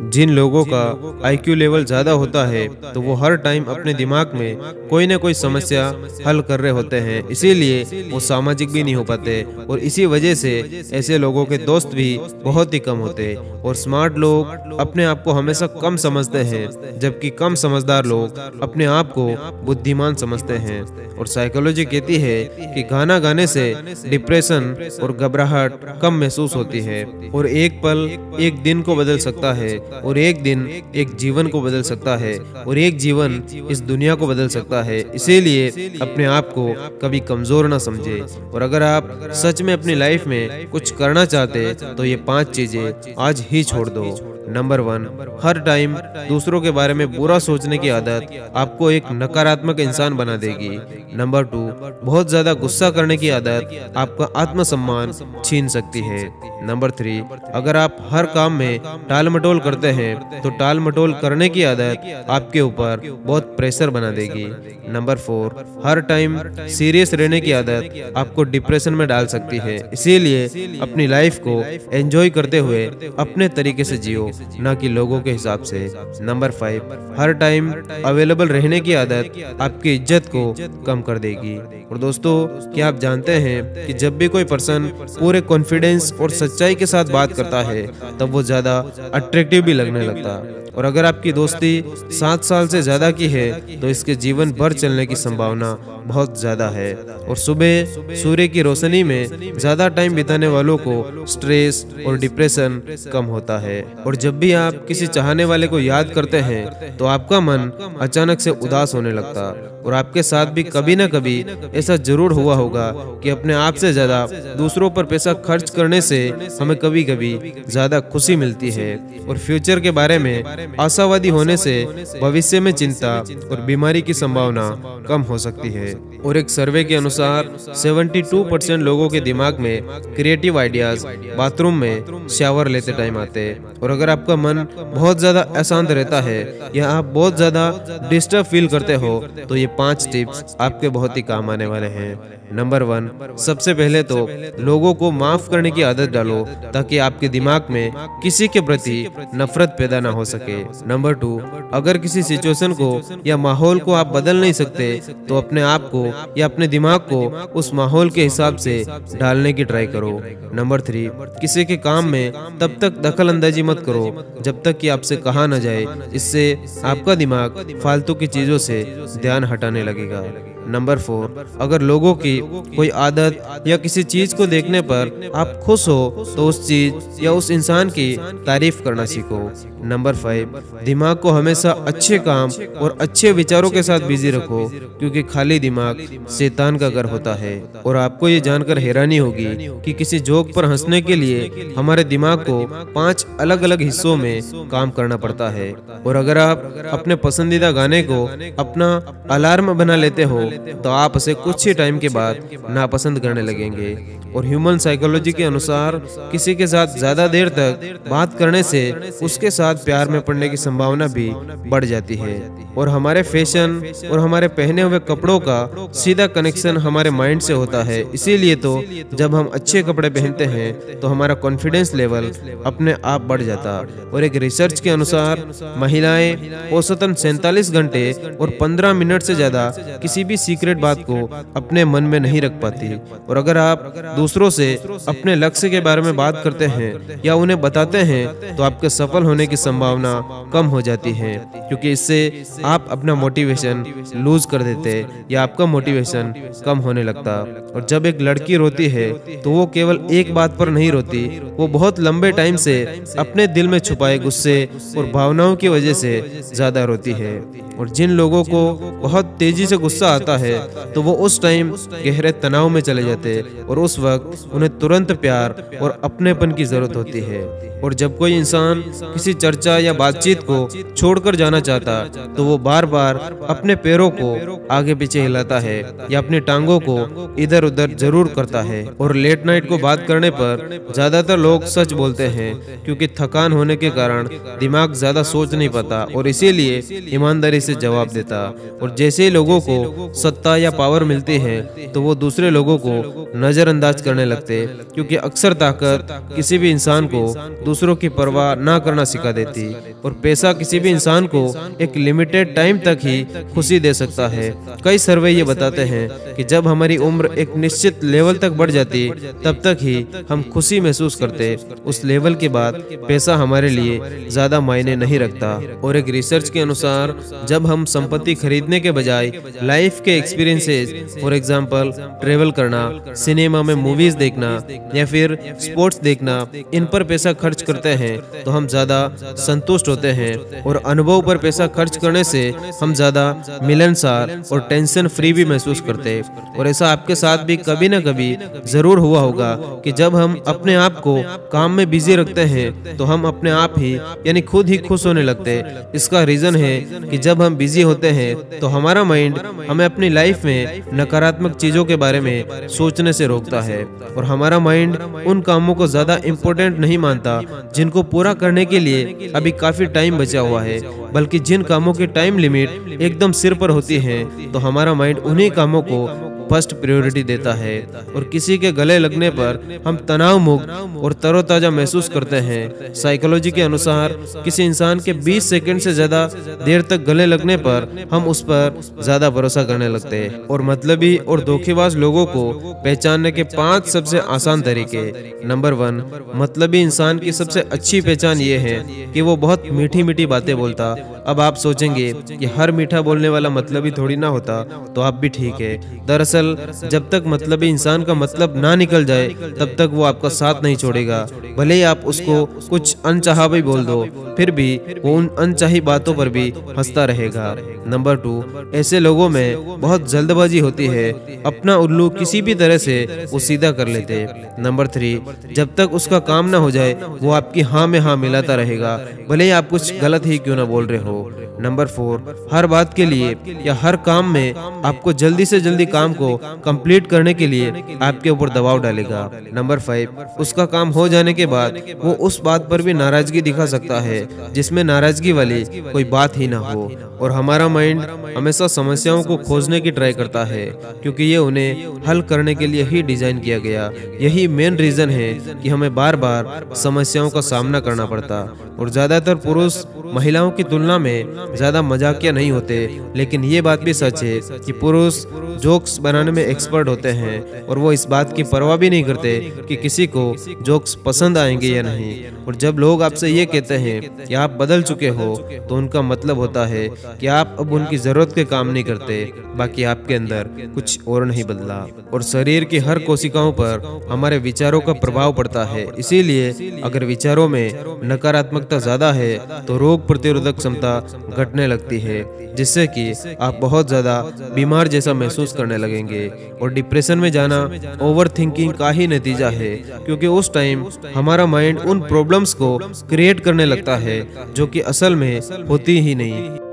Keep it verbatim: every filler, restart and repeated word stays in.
जिन लोगों का I Q level ज़्यादा होता है तो वो हर टाइम अपने दिमाग में कोई ना कोई समस्या हल कर रहे होते हैं, इसीलिए वो सामाजिक भी नहीं हो पाते और इसी वजह से ऐसे लोगों के दोस्त भी बहुत ही कम होते। और स्मार्ट लोग अपने आप को हमेशा कम समझते हैं, जबकि कम समझदार लोग अपने आप को बुद्धिमान समझते हैं। और साइकोलॉजी कहती है कि गाना गाने से डिप्रेशन और घबराहट कम महसूस होती है और एक पल एक दिन को बदल सकता है और एक दिन एक जीवन को बदल सकता है और एक जीवन इस दुनिया को बदल सकता है। इसीलिए अपने आप को कभी कमजोर ना समझे। और अगर आप सच में अपनी लाइफ में कुछ करना चाहते तो ये पांच चीजें आज ही छोड़ दो। नंबर वन, हर टाइम दूसरों के बारे में बुरा सोचने की आदत आपको एक नकारात्मक इंसान बना देगी। नंबर टू, बहुत ज्यादा गुस्सा करने की आदत आपका आत्मसम्मान छीन सकती है। नंबर थ्री, अगर आप हर काम में टाल मटोल करते हैं तो टाल मटोल करने की आदत आपके ऊपर बहुत प्रेशर बना देगी। नंबर फोर, हर टाइम सीरियस रहने की आदत आपको डिप्रेशन में डाल सकती है, इसीलिए अपनी लाइफ को एंजॉय करते हुए अपने तरीके से जियो, ना कि लोगों के हिसाब से। नंबर फाइव, हर टाइम अवेलेबल रहने की आदत आपकी इज्जत को कम कर देगी। और दोस्तों, क्या आप जानते हैं कि जब भी कोई पर्सन पूरे कॉन्फिडेंस और सच्चाई के साथ बात करता है तब वो ज्यादा अट्रैक्टिव भी लगने लगता है। और अगर आपकी दोस्ती सात साल से ज्यादा की है तो इसके जीवन भर चलने की संभावना बहुत ज्यादा है। और सुबह सूर्य की रोशनी में ज्यादा टाइम बिताने वालों को स्ट्रेस और डिप्रेशन कम होता है। और जब भी आप किसी चाहने वाले को याद करते हैं तो आपका मन अचानक से उदास होने लगता। और आपके साथ भी कभी ना कभी ऐसा जरूर हुआ होगा कि अपने आप से ज्यादा दूसरों पर पैसा खर्च करने से हमें कभी कभी ज्यादा खुशी मिलती है। और फ्यूचर के बारे में आशावादी होने से भविष्य में चिंता और बीमारी की संभावना कम हो सकती है। और एक सर्वे के अनुसार बहत्तर परसेंट लोगों के दिमाग में क्रिएटिव आइडियाज बाथरूम में शावर लेते टाइम आते हैं। और अगर आपका मन बहुत ज्यादा अशांत रहता है या आप बहुत ज्यादा डिस्टर्ब फील करते हो तो ये पांच टिप्स आपके बहुत ही काम आने वाले हैं। नंबर वन, सबसे पहले तो लोगों को माफ करने की आदत डालो ताकि आपके दिमाग में किसी के प्रति नफरत पैदा ना हो सके। नंबर टू, अगर किसी सिचुएशन को या माहौल को आप बदल नहीं सकते तो अपने आप को या अपने दिमाग को उस माहौल के हिसाब से ढालने की ट्राई करो। नंबर थ्री, किसी के काम में तब तक दखल अंदाजी मत करो जब तक कि आपसे कहा न जाए, इससे आपका दिमाग फालतू की चीजों से ध्यान हटाने लगेगा। नंबर फोर, अगर लोगों की कोई आदत या किसी चीज को देखने पर आप खुश हो तो उस चीज या उस इंसान की तारीफ करना सीखो। नंबर फाइव, दिमाग को हमेशा अच्छे काम और अच्छे विचारों के साथ बिजी रखो क्योंकि खाली दिमाग शैतान का घर होता है। और आपको ये जानकर हैरानी होगी कि किसी जोक पर हंसने के लिए हमारे दिमाग को पांच अलग अलग हिस्सों में काम करना पड़ता है। और अगर आप अपने पसंदीदा गाने को अपना अलार्म बना लेते हो तो आप उसे कुछ ही टाइम के बाद नापसंद करने लगेंगे। और ह्यूमन साइकोलॉजी के अनुसार किसी के साथ ज्यादा देर तक बात करने से उसके साथ प्यार में पड़ने की संभावना भी बढ़ जाती है। और हमारे फैशन और हमारे पहने हुए कपड़ों का सीधा कनेक्शन हमारे माइंड से होता है, इसीलिए तो जब हम अच्छे कपड़े पहनते हैं तो हमारा कॉन्फिडेंस लेवल अपने आप बढ़ जाता। और एक रिसर्च के अनुसार महिलाएं औसतन सैंतालीस घंटे और पंद्रह मिनट से ज्यादा किसी भी सीक्रेट बात को अपने मन में नहीं रख पाती। और अगर आप दूसरों से अपने लक्ष्य के बारे में बात करते हैं या उन्हें बताते हैं तो आपके सफल होने की संभावना कम हो जाती है, क्योंकि इससे आप अपना मोटिवेशन लूज कर देते या आपका मोटिवेशन कम होने लगता। और जब एक लड़की रोती है तो वो केवल एक बात पर नहीं रोती, वो बहुत लंबे टाइम से अपने दिल में छुपाए गुस्से और भावनाओं की वजह से ज्यादा रोती है। और जिन लोगों को बहुत तेजी से गुस्सा आता है तो वो उस टाइम गहरे तनाव में चले जाते और उस वक्त उन्हें तुरंत प्यार और अपनेपन की जरूरत होती है। और जब कोई इंसान किसी चर्चा या बातचीत बातचीत को छोड़कर जाना चाहता तो वो बार बार अपने पैरों को आगे पीछे हिलाता है या अपनी टांगों को इधर उधर जरूर करता है। और लेट नाइट को बात करने पर ज्यादातर लोग सच बोलते हैं क्योंकि थकान होने के कारण दिमाग ज्यादा सोच नहीं पाता और इसीलिए ईमानदारी से जवाब देता। और जैसे ही लोगों को सत्ता या पावर मिलती है तो वो दूसरे लोगों को नजरअंदाज करने लगते क्योंकि अक्सर ताकत किसी भी इंसान को दूसरों की परवाह ना करना सिखा देती। और पैसा किसी भी इंसान को एक लिमिटेड टाइम तक ही खुशी दे सकता है। कई सर्वे ये बताते हैं कि जब हमारी उम्र एक निश्चित लेवल तक बढ़ जाती तब तक ही हम खुशी महसूस करते। उस लेवल के बाद पैसा हमारे लिए ज्यादा मायने नहीं रखता। और एक रिसर्च के अनुसार जब हम संपत्ति खरीदने के बजाय लाइफ के एक्सपीरियंसेस, फॉर एग्जांपल ट्रेवल करना, सिनेमा में मूवीज देखना या फिर स्पोर्ट्स देखना, इन पर पैसा खर्च करते हैं तो हम ज्यादा संतुष्ट होते हैं। और अनुभव पर पैसा खर्च करने से हम ज्यादा मिलनसार और टेंशन फ्री भी महसूस करते। और ऐसा आपके साथ भी कभी ना कभी जरूर हुआ होगा कि जब हम अपने आप को काम में बिजी रखते हैं तो हम अपने आप ही यानी खुद ही खुश होने लगते। इसका रीजन है कि जब हम बिजी होते हैं तो हमारा माइंड हमें अपनी लाइफ में नकारात्मक चीजों के बारे में सोचने से रोकता है। और हमारा माइंड उन कामों को ज्यादा इम्पोर्टेंट नहीं मानता जिनको पूरा करने के लिए अभी काफी टाइम बचा हुआ है, बल्कि जिन कामों की टाइम लिमिट एकदम सिर पर होती है तो हमारा माइंड उन्हीं कामों को फर्स्ट प्रायोरिटी देता है। और किसी के गले लगने पर हम तनाव मुक्त और तरोताजा महसूस करते हैं। साइकोलॉजी के अनुसार किसी इंसान के बीस सेकंड से ज्यादा देर तक गले लगने पर हम उस पर ज्यादा भरोसा करने लगते हैं। और मतलबी और धोखेबाज लोगों को पहचानने के पांच सबसे आसान तरीके। नंबर वन, मतलबी इंसान की सबसे अच्छी पहचान ये है कि वो बहुत मीठी मीठी बातें बोलता। अब आप सोचेंगे कि हर मीठा बोलने वाला मतलबी थोड़ी ना होता, तो आप भी ठीक है। दरअसल जब तक मतलबी इंसान का मतलब ना निकल जाए तब तक वो आपका साथ नहीं छोड़ेगा। भले ही आप उसको कुछ अनचाहा भी बोल दो, फिर भी वो उन अनचाही बातों पर भी हंसता रहेगा। नंबर टू, ऐसे लोगों में बहुत जल्दबाजी होती है, अपना उल्लू किसी भी तरह से वो सीधा कर लेते। नंबर थ्री, जब तक उसका काम ना हो जाए वो आपकी हाँ में हाँ मिलाता रहेगा, भले ही आप कुछ गलत ही क्यों ना बोल रहे हो। नंबर फोर, हर बात के लिए या हर काम में आपको जल्दी से जल्दी काम को कंप्लीट करने के लिए आपके ऊपर दबाव डालेगा। नंबर फाइव, उसका काम हो जाने के बाद वो उस बात पर भी नाराजगी दिखा सकता है जिसमें नाराजगी वाली कोई बात ही ना हो। और हमारा माइंड हमेशा समस्याओं को खोजने की ट्राई करता है क्योंकि ये उन्हें हल करने के लिए ही डिजाइन किया गया। यही मेन रीजन है कि हमें बार बार समस्याओं का सामना करना पड़ता। और ज्यादातर पुरुष महिलाओं की तुलना में ज्यादा मजाकिया नहीं होते, लेकिन ये बात भी सच है कि पुरुष जोक्स बनाने में एक्सपर्ट होते हैं और वो इस बात की परवाह भी नहीं करते कि किसी को जोक्स पसंद आएंगे या नहीं। और जब लोग आपसे ये कहते हैं कि आप बदल चुके हो तो उनका मतलब होता है कि आप अब उनकी जरूरत के काम नहीं करते, बाकी आपके अंदर कुछ और नहीं बदला। और शरीर की हर कोशिकाओं पर हमारे विचारों का प्रभाव पड़ता है, इसीलिए अगर विचारों में नकारात्मकता ज्यादा है तो रोग प्रतिरोधक क्षमता घटने लगती है, जिससे कि आप बहुत ज्यादा बीमार जैसा महसूस करने लगेंगे। और डिप्रेशन में जाना ओवर थिंकिंग का ही नतीजा है, क्योंकि उस टाइम हमारा माइंड उन प्रॉब्लम्स को क्रिएट करने लगता है जो कि असल में होती ही नहीं।